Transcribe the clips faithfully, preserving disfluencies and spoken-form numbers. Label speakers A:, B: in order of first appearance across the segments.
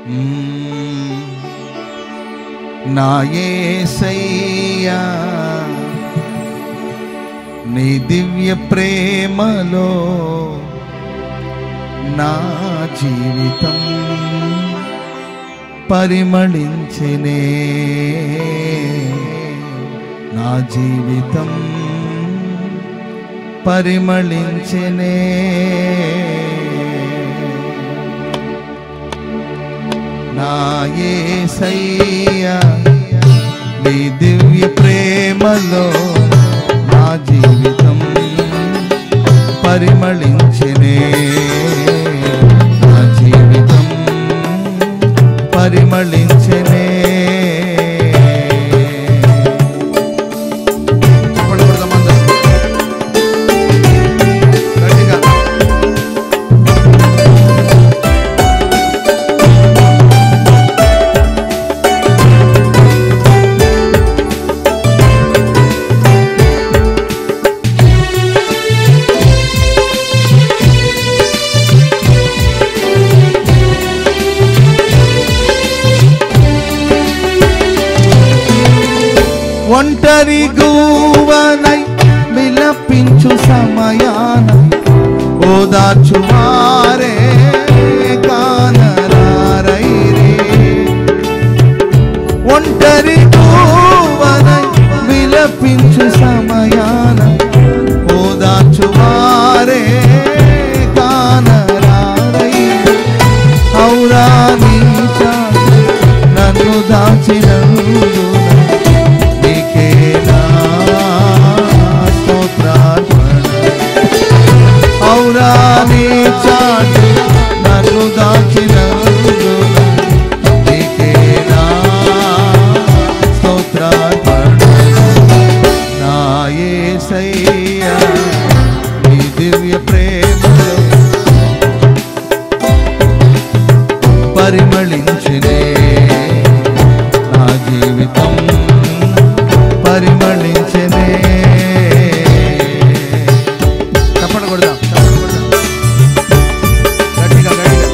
A: నా యేసయ్యా నీ దివ్య ప్రేమలో నా జీవితం పరిమళించెనే, నా జీవితం పరిమళించెనే. నా యేసయ్యా నీ దివ్య ప్రేమలో నా జీవితం పరిమళించెనే, నా జీవితం పరిమళించెనే. ఒంటరి గువ్వనై విలపించు సమయాన ఓదార్చువారే కానరారైరే. ఒంటరి గువ్వనై విలపించు సమయాన ఓదార్చువారే కానరారైరే. ఔరా నీ చాటు నన్ను దాచినందున ఔరాని చాటు నన్ను దాచినందున నీకే నా స్తోత్రార్పణలు. నా యేసయ్యా నీ దివ్య ప్రేమలో పరిమళించెనే, నా జీవితం పరిమళించెనే. తప్పని కొడదాం గట్టిగా గట్టిగా.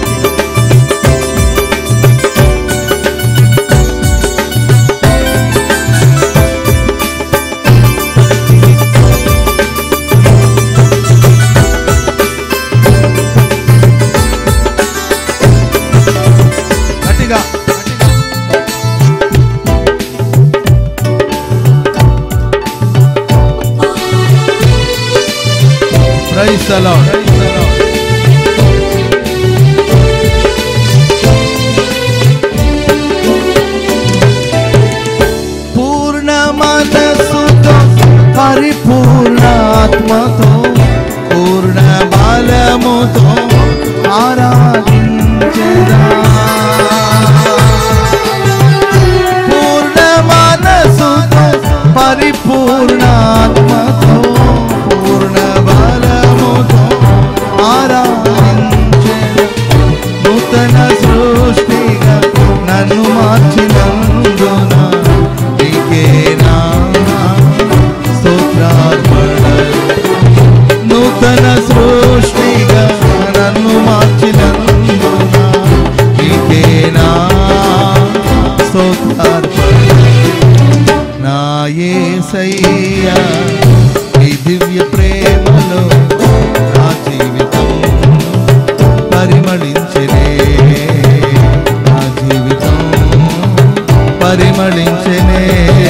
A: గట్టిగా Praise the Lord. పూర్ణ మనసుతో పరిపూర్ణ ఆత్మతో పూర్ణ బలముతో ఆరాధించెదా. పూర్ణ మనసుతో పరిపూర్ణ ఆత్మతో పూర్ణ బలముతో ఆరాధించెదా. నూతన సృష్టిగా నన్ను మార్చినందున నీకే నా స్తోత్రార్పణలు. నూతన సృష్టిగా నన్ను మార్చినందున నీకే నా స్తోత్రార్పణలు. నా యేసయ్యా నీ దివ్య ప్రేమలో నా జీవితం పరిమళించెనే, నా జీవితం పరిమళించెనే.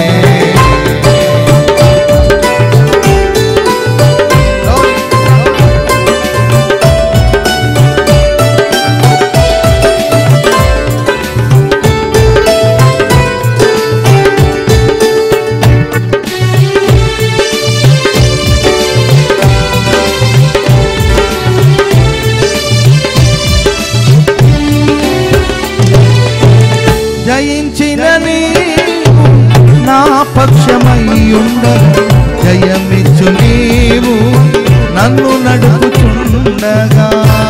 A: జయించిన నీవు నా పక్షమయ్యుండగా, జయమిచ్చు నీవు నన్ను నడుపుచుండగా.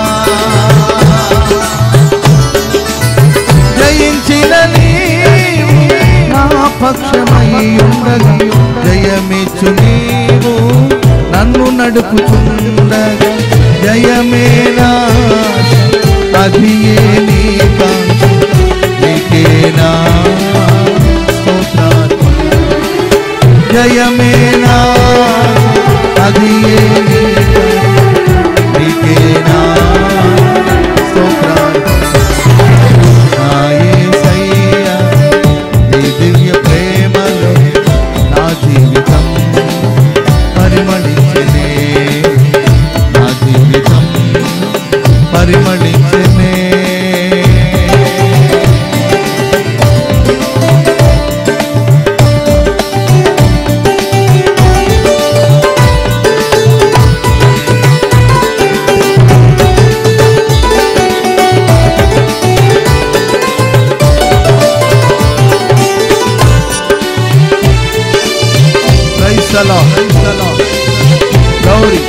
A: జయించిన నీవు నా పక్షమయ్యుండగా, జయమిచ్చు నీవు నన్ను నడుపుచుండగా. జయమేనా అధియే నీ కాంక్ష పరిమళించెనే. గౌరీ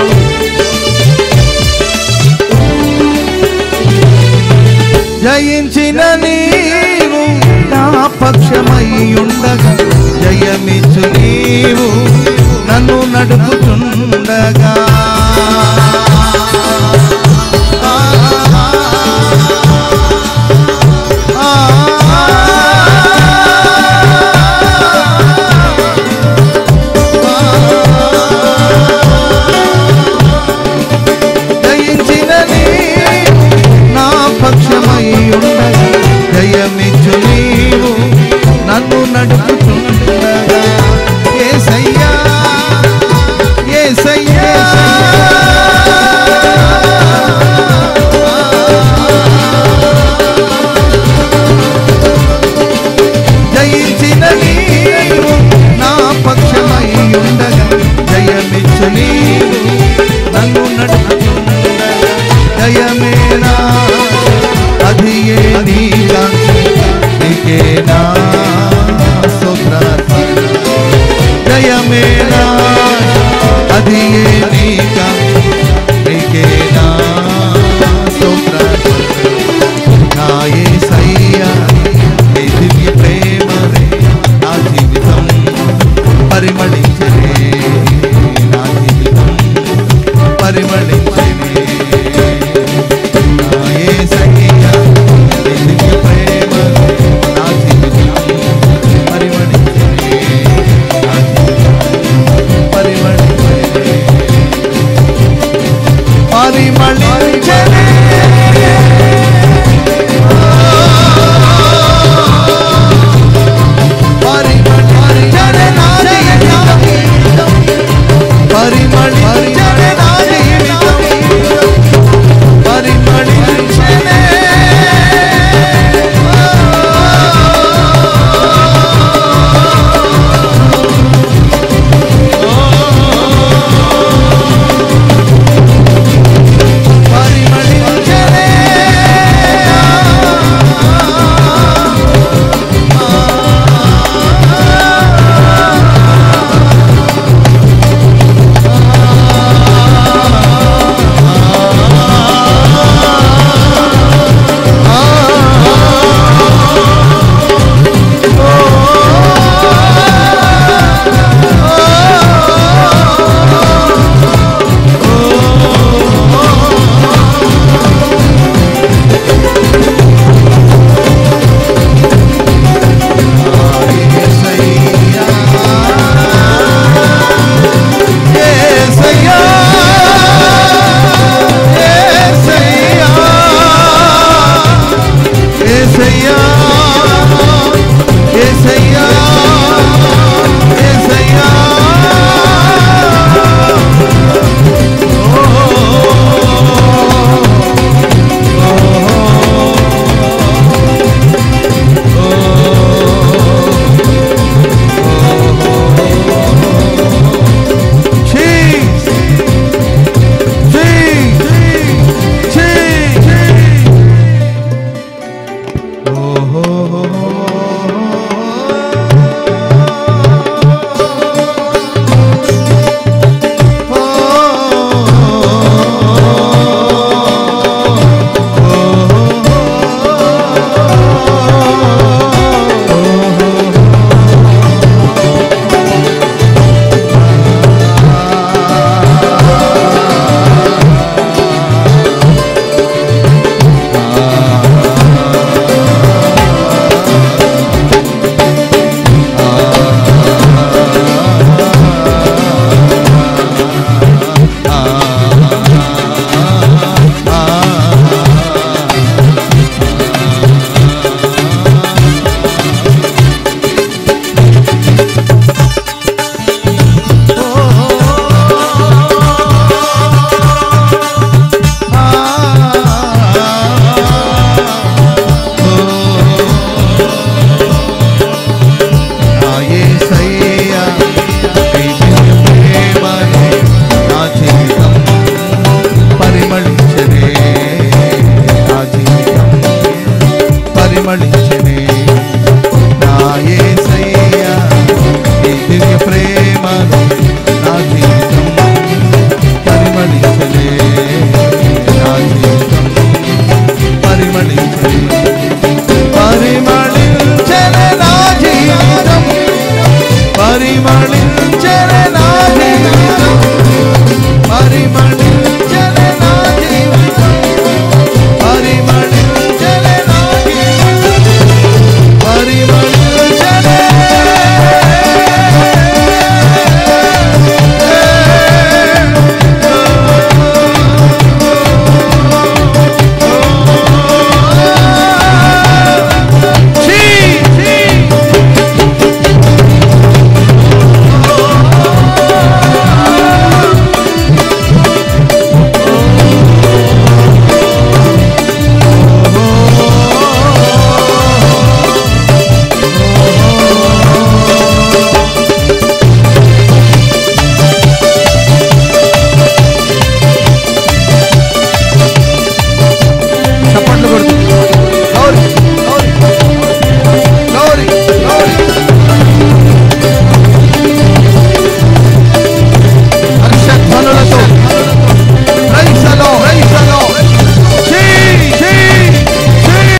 A: జయించిన నీవు నా పక్షమై ఉండగా, జయమిచ్చు నీవు నన్ను నడుపుచుండగా,